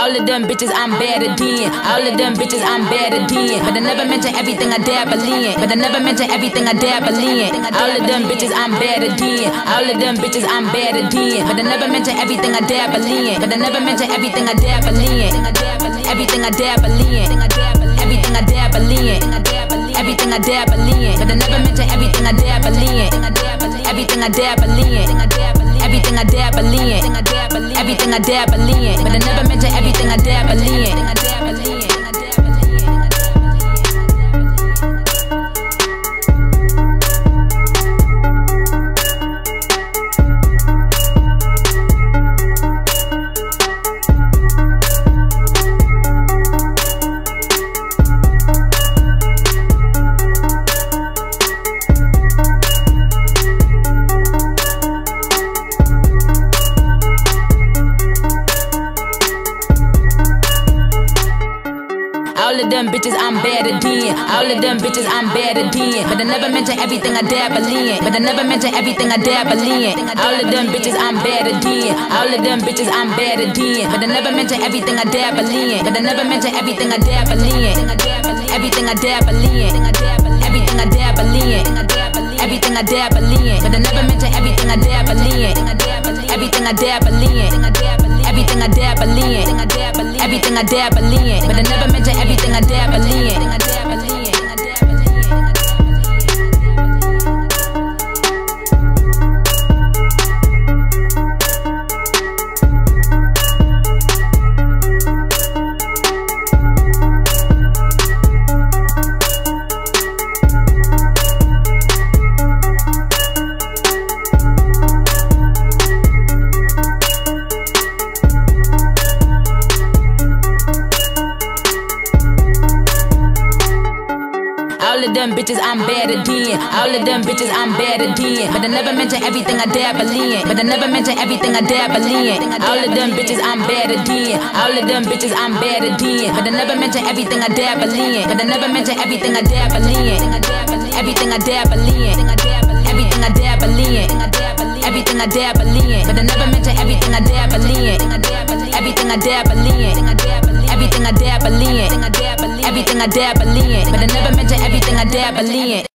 All of them bitches I'm better than. All of them bitches I'm better than. But I never mention everything I dabble in. But I never mention everything I dabble in. All of them bitches I'm better than. All of them bitches I'm better than. But I never mention everything I dabble in. But I never mention everything I dabble in. Everything I dabble in. Everything I dabble in. Everything I dabble in. But I never mention everything I dabble in. Everything I dabble in. Everything I dabble in. Everything I dabble in. But I never mention everything I dabble in. All of them bitches I'm better than. All of them bitches I'm better than. But I never mention everything I dabble in. But I never mention everything I dabble in. All of them bitches I'm better than. All of them bitches I'm better than. But I never mention everything I dabble in. But I never mention everything I dabble in. Everything I dabble in. Everything I dabble in. Everything I dabble in. But I never mention everything I dabble in. Everything I dabble in. Everything I dabble in. Everything I dabble in. But I never mention everything I dabble in. All of them bitches I'm better than. All of them bitches I'm better than. But I never mention everything I dabble in. But I never mention everything I dabble in. All of them bitches I'm better than. All of them bitches I'm better than. But I never mention everything I dabble in. But I never mention everything I dabble in. Everything I dabble in. Everything I dabble in. Everything I dabble in. But I never mention everything I dabble in. Everything I dabble in. Everything I dabble in. Everything I dabble in. But I never mention everything I dabble in.